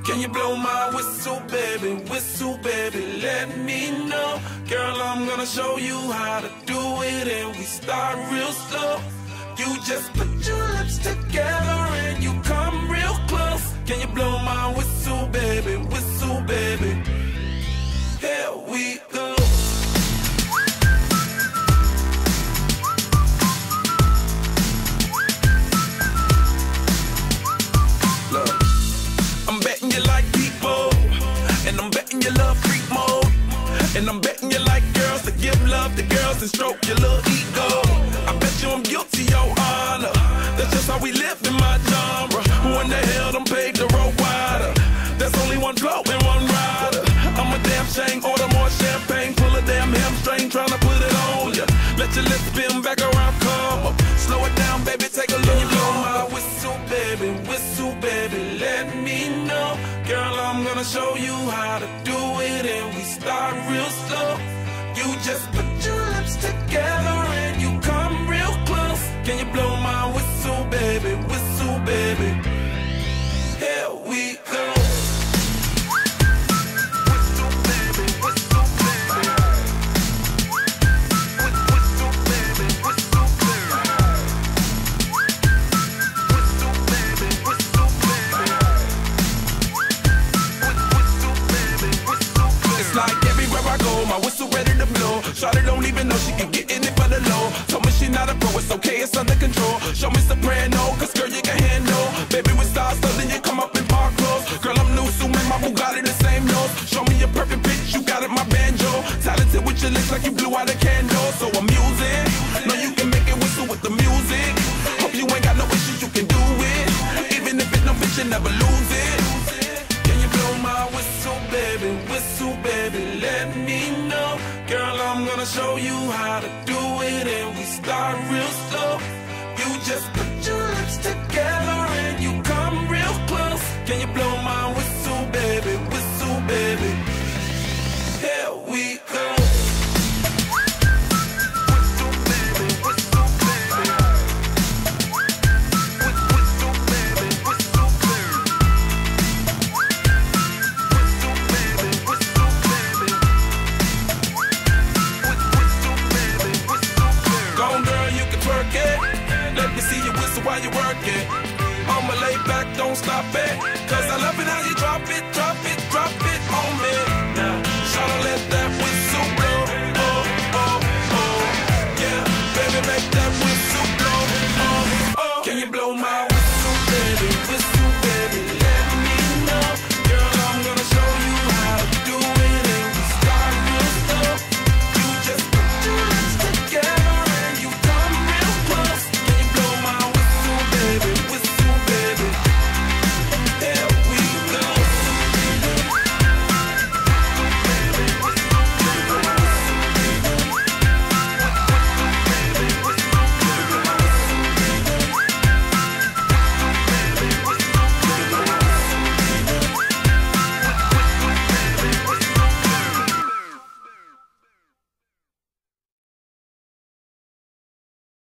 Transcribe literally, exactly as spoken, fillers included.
Can you blow my whistle, baby? Whistle, baby, let me know. Girl, I'm gonna show you how to do it, and we start real slow. You just put your lips together and you come real close. Can you blow my whistle, baby? Whistle, baby. Here we go. Look, I'm betting you like people, and I'm betting you love freak mode, and I'm betting you like girls to give love to girls and stroke your little ego. I bet you I'm guilty, your honor. That's just how we live in my genre. Who in the hell done paved the road wider? There's only one flow and one rider. I'm a damn shame, order more champagne, pull a damn hamstring, tryna put it on ya. Let your lips spin back around, come up. Slow it down, baby, take a look. Can you blow my whistle, baby, whistle, baby, let me know. Girl, I'm gonna show you how to do it, and we start real slow. You just put your lips together and you come real close. Can you blow my whistle, baby, whistle, baby? Here we go. Whistle, baby, whistle, baby. Whistle, baby, whistle, baby. Whistle, baby, whistle, baby. Whistle, baby, whistle, baby. It's like everywhere I go, my whistle ready to blow. Shawty don't even know she can get in it for the low. Told me she not a pro, it's okay, it's under control. Show me soprano, cause girl you can handle. Baby with stars, so then you come up in park clothes. Girl I'm new, so man, my Bugatti the same nose. Show me a perfect pitch, you got it, my banjo. Talented with your lips like you blew out a candle. So I'm using, know you can make it whistle with the music. Hope you ain't got no issues, you can do it. Even if it no bitch, you never lose it. Can you blow my whistle, baby, whistle, baby, let me know. Girl, I'm gonna show you how to do it, and we start real slow. You just put your lips together and you come real close. Can you blow my whistle, baby, whistle, baby? Here we go. Whistle, baby, whistle, baby. Whistle, baby, whistle, baby. Whistle, baby, whistle, baby. Whistle, baby, whistle, baby. Go on, girl, you can twerk it. Let me see you whistle while you work it. I'ma lay back, don't stop it. Cause I love it how you drop it, drop it,